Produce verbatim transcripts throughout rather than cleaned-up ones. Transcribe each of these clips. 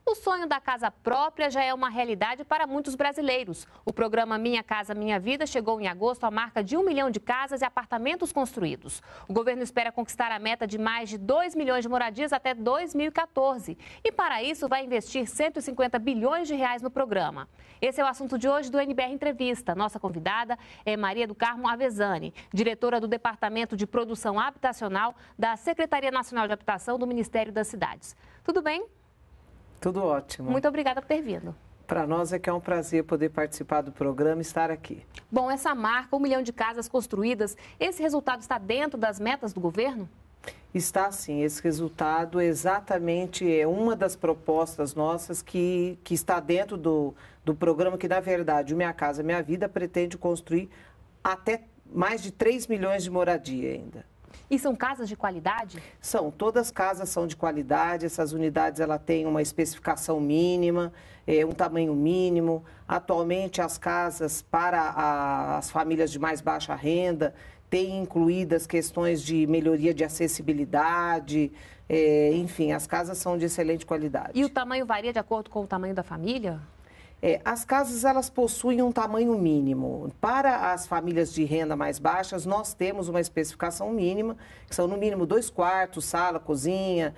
O sonho da casa própria já é uma realidade para muitos brasileiros. O programa Minha Casa Minha Vida chegou em agosto à marca de um milhão de casas e apartamentos construídos. O governo espera conquistar a meta de mais de dois milhões de moradias até dois mil e quatorze. E para isso vai investir cento e cinquenta bilhões de reais no programa. Esse é o assunto de hoje do N B R Entrevista. Nossa convidada é Maria do Carmo Avezzani, diretora do Departamento de Produção Habitacional da Secretaria Nacional de Habitação do Ministério das Cidades. Tudo bem? Tudo ótimo. Muito obrigada por ter vindo. Para nós é que é um prazer poder participar do programa e estar aqui. Bom, essa marca, um milhão de casas construídas, esse resultado está dentro das metas do governo? Está sim, esse resultado exatamente é uma das propostas nossas que, que está dentro do, do programa que, na verdade, o Minha Casa Minha Vida pretende construir até mais de três milhões de moradia ainda. E são casas de qualidade? São, todas as casas são de qualidade, essas unidades ela têm uma especificação mínima, é, um tamanho mínimo. Atualmente as casas para a, as famílias de mais baixa renda têm incluídas questões de melhoria de acessibilidade, é, enfim, as casas são de excelente qualidade. E o tamanho varia de acordo com o tamanho da família? É, as casas elas possuem um tamanho mínimo. Para as famílias de renda mais baixas, nós temos uma especificação mínima, que são no mínimo dois quartos, sala, cozinha,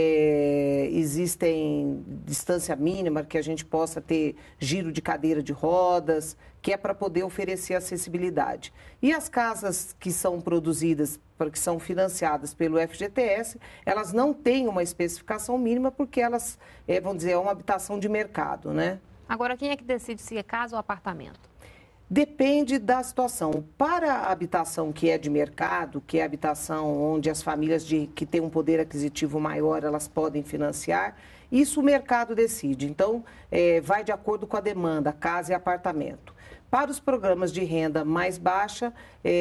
é, existem distância mínima que a gente possa ter giro de cadeira de rodas, que é para poder oferecer acessibilidade. E as casas que são produzidas, que são financiadas pelo F G T S, elas não têm uma especificação mínima porque elas, é, vamos dizer, é uma habitação de mercado, né? Agora, quem é que decide se é casa ou apartamento? Depende da situação. Para a habitação que é de mercado, que é a habitação onde as famílias de, que têm um poder aquisitivo maior, elas podem financiar, isso o mercado decide. Então, é, vai de acordo com a demanda, casa e apartamento. Para os programas de renda mais baixa,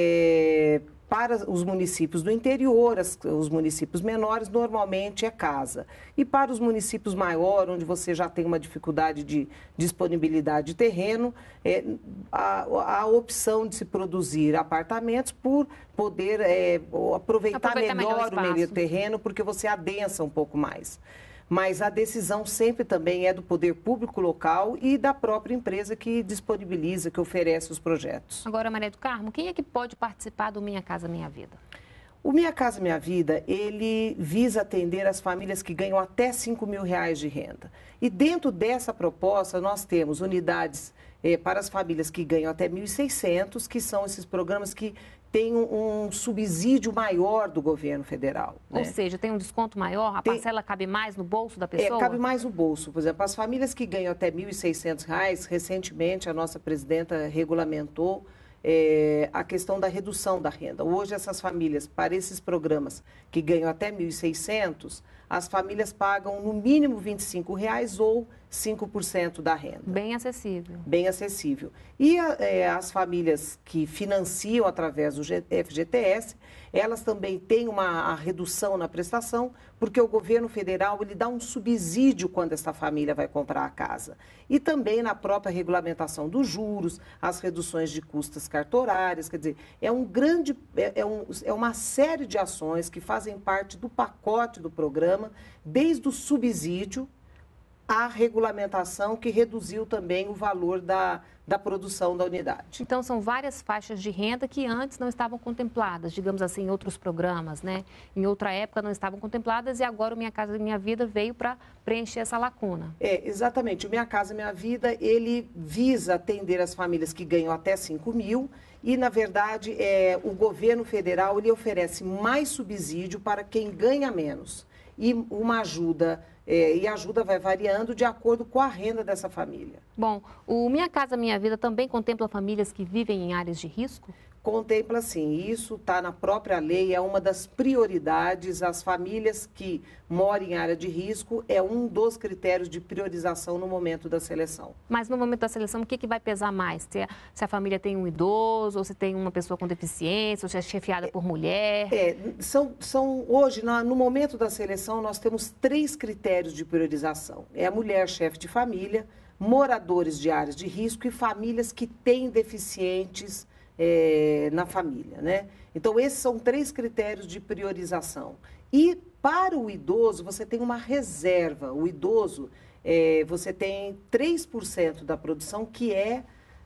é, para os municípios do interior, as, os municípios menores, normalmente é casa. E para os municípios maiores, onde você já tem uma dificuldade de disponibilidade de terreno, é, a, a opção de se produzir apartamentos por poder é, aproveitar, aproveitar melhor, melhor o meio terreno, porque você adensa um pouco mais. Mas a decisão sempre também é do poder público local e da própria empresa que disponibiliza, que oferece os projetos. Agora, Maria do Carmo, quem é que pode participar do Minha Casa Minha Vida? O Minha Casa Minha Vida, ele visa atender as famílias que ganham até cinco mil reais de renda. E dentro dessa proposta, nós temos unidades eh, para as famílias que ganham até mil e seiscentos, que são esses programas que tem um, um subsídio maior do governo federal. Ou né? seja, tem um desconto maior? A tem, parcela cabe mais no bolso da pessoa? É, cabe mais no bolso. Por exemplo, as famílias que ganham até mil e seiscentos reais, recentemente a nossa presidenta regulamentou é, a questão da redução da renda. Hoje, essas famílias, para esses programas que ganham até mil e seiscentos, as famílias pagam no mínimo vinte e cinco reais ou cinco por cento da renda. Bem acessível. Bem acessível. E é, as famílias que financiam através do F G T S, elas também têm uma a redução na prestação, porque o governo federal ele dá um subsídio quando essa família vai comprar a casa. E também na própria regulamentação dos juros, as reduções de custas cartorárias, quer dizer, é um grande, é, é, um, é uma série de ações que fazem parte do pacote do programa, desde o subsídio, a regulamentação que reduziu também o valor da, da produção da unidade. Então, são várias faixas de renda que antes não estavam contempladas, digamos assim, em outros programas, né? Em outra época não estavam contempladas e agora o Minha Casa Minha Vida veio para preencher essa lacuna. É, exatamente. O Minha Casa Minha Vida, ele visa atender as famílias que ganham até cinco mil e, na verdade, é, o governo federal ele oferece mais subsídio para quem ganha menos e uma ajuda... É, e a ajuda vai variando de acordo com a renda dessa família. Bom, o Minha Casa Minha Vida também contempla famílias que vivem em áreas de risco? Contempla sim, isso está na própria lei, é uma das prioridades. As famílias que moram em área de risco é um dos critérios de priorização no momento da seleção. Mas no momento da seleção, o que, que vai pesar mais? Se a, se a família tem um idoso, ou se tem uma pessoa com deficiência, ou se é chefiada por mulher? É, são, são hoje, na, no momento da seleção, nós temos três critérios de priorização. É a mulher chefe de família, moradores de áreas de risco e famílias que têm deficientes É, na família, né? Então, esses são três critérios de priorização. E para o idoso, você tem uma reserva. O idoso, é, você tem três por cento da produção que é,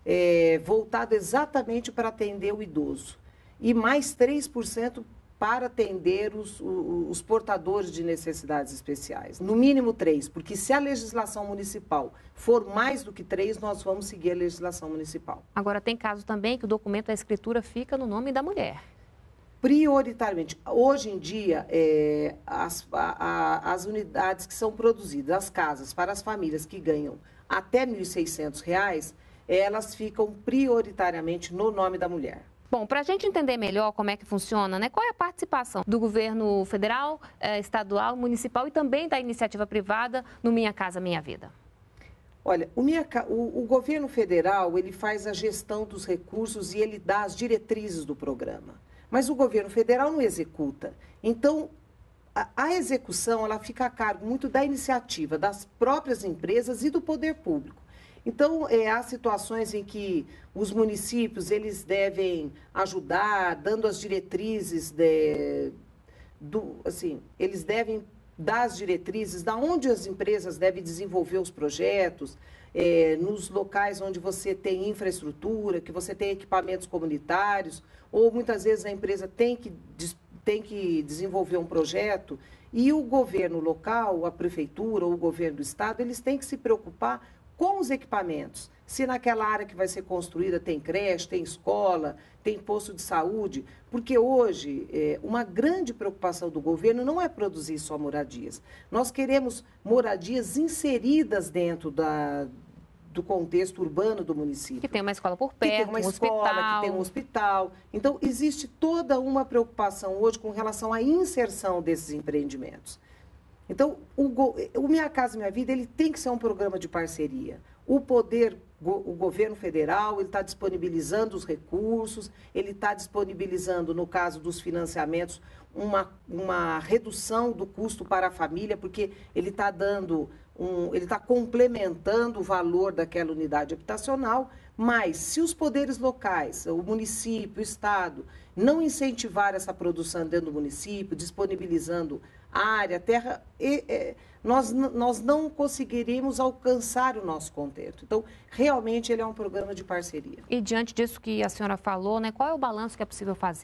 é voltado exatamente para atender o idoso. E mais três por cento para atender os, os, os portadores de necessidades especiais. No mínimo três, porque se a legislação municipal for mais do que três, nós vamos seguir a legislação municipal. Agora, tem caso também que o documento da escritura fica no nome da mulher. Prioritariamente, hoje em dia, é, as, a, a, as unidades que são produzidas, as casas, para as famílias que ganham até mil e seiscentos reais, elas ficam prioritariamente no nome da mulher. Bom, para a gente entender melhor como é que funciona, né, qual é a participação do governo federal, eh, estadual, municipal e também da iniciativa privada no Minha Casa Minha Vida? Olha, o, minha, o, o governo federal, ele faz a gestão dos recursos e ele dá as diretrizes do programa. Mas o governo federal não executa. Então, a, a execução, ela fica a cargo muito da iniciativa das próprias empresas e do poder público. Então, é, há situações em que os municípios, eles devem ajudar, dando as diretrizes, de, do, assim, eles devem dar as diretrizes de onde as empresas devem desenvolver os projetos, é, nos locais onde você tem infraestrutura, que você tem equipamentos comunitários, ou muitas vezes a empresa tem que, tem que desenvolver um projeto e o governo local, a prefeitura ou o governo do estado, eles têm que se preocupar com os equipamentos. Se naquela área que vai ser construída tem creche, tem escola, tem posto de saúde, porque hoje é, uma grande preocupação do governo não é produzir só moradias. Nós queremos moradias inseridas dentro da, do contexto urbano do município. Que tem uma escola por perto, que tem uma um escola, hospital. que tem um hospital. Então, existe toda uma preocupação hoje com relação à inserção desses empreendimentos. Então, o, o Minha Casa Minha Vida, ele tem que ser um programa de parceria. O poder, o governo federal, ele está disponibilizando os recursos, ele está disponibilizando, no caso dos financiamentos, uma, uma redução do custo para a família, porque ele está dando, um, ele está complementando o valor daquela unidade habitacional, mas se os poderes locais, o município, o estado, não incentivar essa produção dentro do município, disponibilizando área, terra, e, e, nós, nós não conseguiríamos alcançar o nosso contento. Então, realmente, ele é um programa de parceria. E diante disso que a senhora falou, né, qual é o balanço que é possível fazer?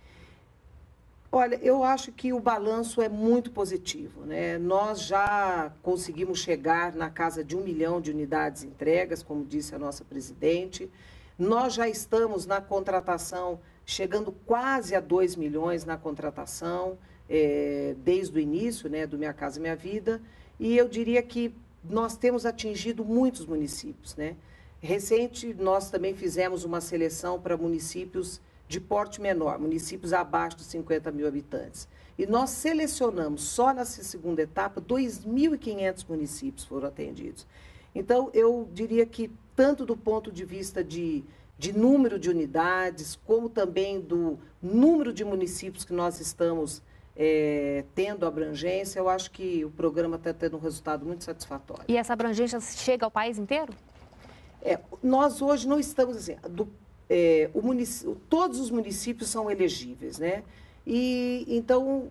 Olha, eu acho que o balanço é muito positivo, né? Nós já conseguimos chegar na casa de um milhão de unidades entregas, como disse a nossa presidente. Nós já estamos na contratação, chegando quase a dois milhões na contratação, É, desde o início, né, do Minha Casa Minha Vida, e eu diria que nós temos atingido muitos municípios, né? Recente, nós também fizemos uma seleção para municípios de porte menor, municípios abaixo de cinquenta mil habitantes. E nós selecionamos, só nessa segunda etapa, dois mil e quinhentos municípios foram atendidos. Então, eu diria que, tanto do ponto de vista de, de número de unidades, como também do número de municípios que nós estamos É, tendo abrangência, eu acho que o programa está tendo um resultado muito satisfatório. E essa abrangência chega ao país inteiro? É, nós hoje não estamos assim, do, é, o munic... todos os municípios são elegíveis, né? E então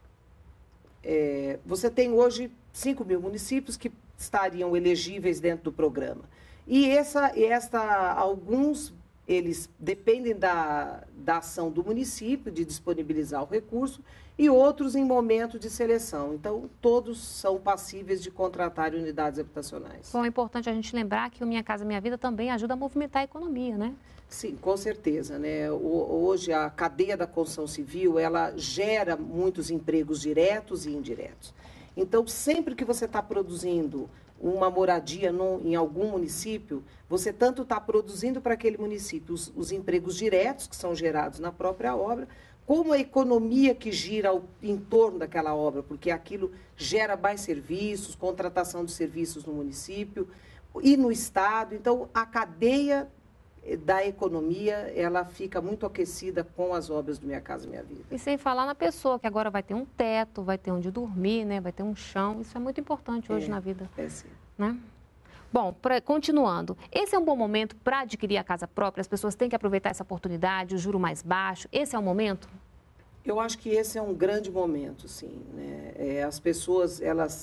é, você tem hoje cinco mil municípios que estariam elegíveis dentro do programa. E essa, esta, alguns eles dependem da, da ação do município de disponibilizar o recurso e outros em momento de seleção. Então, todos são passíveis de contratar unidades habitacionais. Bom, é importante a gente lembrar que o Minha Casa Minha Vida também ajuda a movimentar a economia, né? Sim, com certeza, né? Hoje a cadeia da construção civil, ela gera muitos empregos diretos e indiretos. Então, sempre que você está produzindo uma moradia no, em algum município, você tanto está produzindo para aquele município os, os empregos diretos que são gerados na própria obra, como a economia que gira ao, em torno daquela obra, porque aquilo gera mais serviços, contratação de serviços no município e no estado. Então, a cadeia da economia, ela fica muito aquecida com as obras do Minha Casa Minha Vida. E sem falar na pessoa, que agora vai ter um teto, vai ter onde dormir, né? Vai ter um chão. Isso é muito importante hoje é, na vida. É sim. Né? Bom, pra, continuando, esse é um bom momento para adquirir a casa própria? As pessoas têm que aproveitar essa oportunidade, o juro mais baixo. Esse é o momento? Eu acho que esse é um grande momento, sim, né? É, as pessoas, elas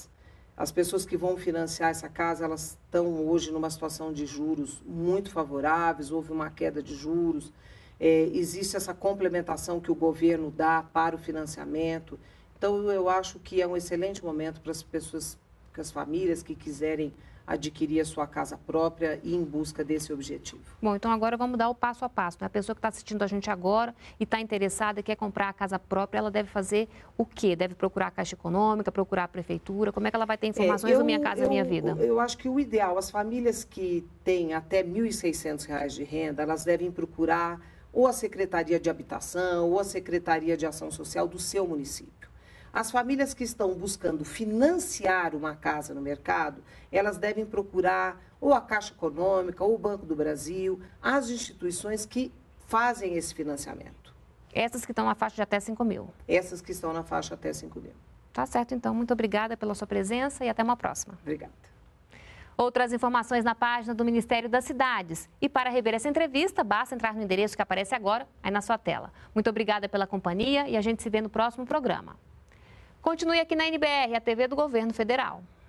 As pessoas que vão financiar essa casa, elas estão hoje numa situação de juros muito favoráveis, houve uma queda de juros, é, existe essa complementação que o governo dá para o financiamento. Então, eu acho que é um excelente momento para as pessoas, para as famílias que quiserem adquirir a sua casa própria e em busca desse objetivo. Bom, então agora vamos dar o passo a passo, né? A pessoa que está assistindo a gente agora e está interessada e quer comprar a casa própria, ela deve fazer o quê? Deve procurar a Caixa Econômica, procurar a Prefeitura? Como é que ela vai ter informações é, eu, do Minha Casa eu, Minha Vida? Eu acho que o ideal, as famílias que têm até mil e seiscentos reais de renda, elas devem procurar ou a Secretaria de Habitação ou a Secretaria de Ação Social do seu município. As famílias que estão buscando financiar uma casa no mercado, elas devem procurar ou a Caixa Econômica, ou o Banco do Brasil, as instituições que fazem esse financiamento. Essas que estão na faixa de até cinco mil? Essas que estão na faixa até cinco mil. Tá certo, então. Muito obrigada pela sua presença e até uma próxima. Obrigada. Outras informações na página do Ministério das Cidades. E para rever essa entrevista, basta entrar no endereço que aparece agora, aí na sua tela. Muito obrigada pela companhia e a gente se vê no próximo programa. Continue aqui na N B R, a T V do Governo Federal.